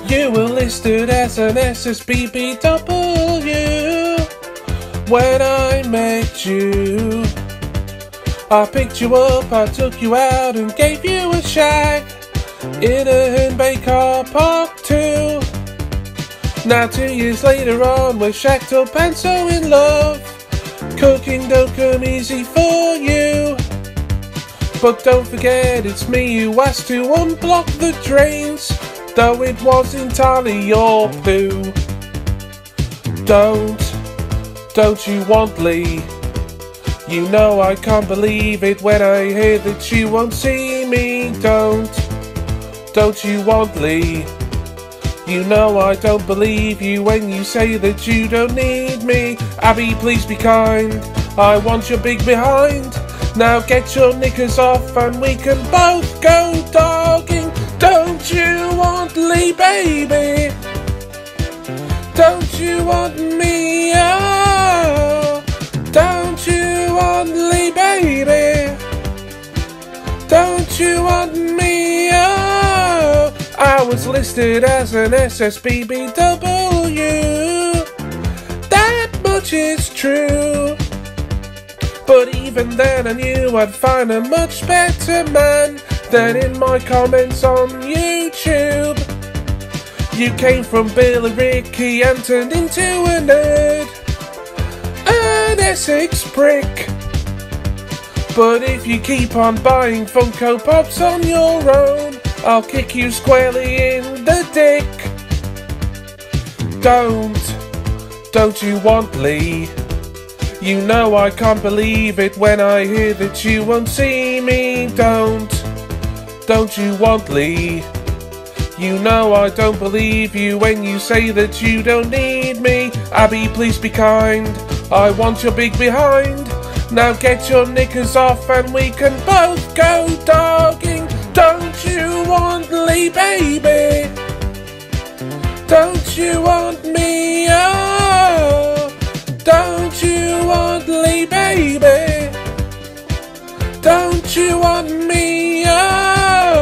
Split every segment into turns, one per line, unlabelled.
You were listed as an SSBBW when I met you. I picked you up, I took you out and gave you a shag in a Herne Bay car park too. Now 2 years later on, we're shacked up and so in love. Cooking don't come easy for you, but don't forget it's me who has to unblock the drains, though it was entirely your poo. Don't you want Lee? You know I can't believe it when I hear that you won't see me. Don't you want Lee? You know I don't believe you when you say that you don't need me. Abby, please be kind, I want your big behind. Now get your knickers off and we can both go dogging. Don't you want Lee, baby? Don't you want me? Oh, don't you want Lee, baby? Don't you want me? Oh, I was listed as an SSBBW. That much is true. But even then I knew I'd find a much better man than in my comments on YouTube. You came from Billericay and turned into a nerd, an Essex prick. But if you keep on buying Funko Pops on your own, I'll kick you squarely in the dick. Don't you want Lee? You know I can't believe it when I hear that you won't see me. Don't you want Lee? You know I don't believe you when you say that you don't need me. Abby, please be kind, I want your big behind. Now get your knickers off and we can both go dogging. Don't you want Lee, baby? Don't you want me? Oh, don't you want Lee, baby? Don't you want me? Oh.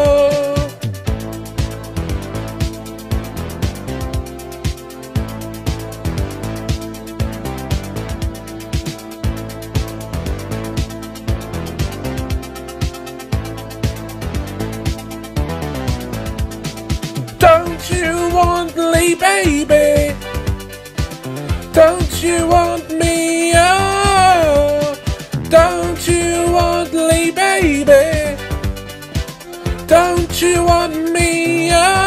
Don't you want Lee, baby? Don't you want me? Oh, don't you want Lee, baby? Don't you want me? Oh.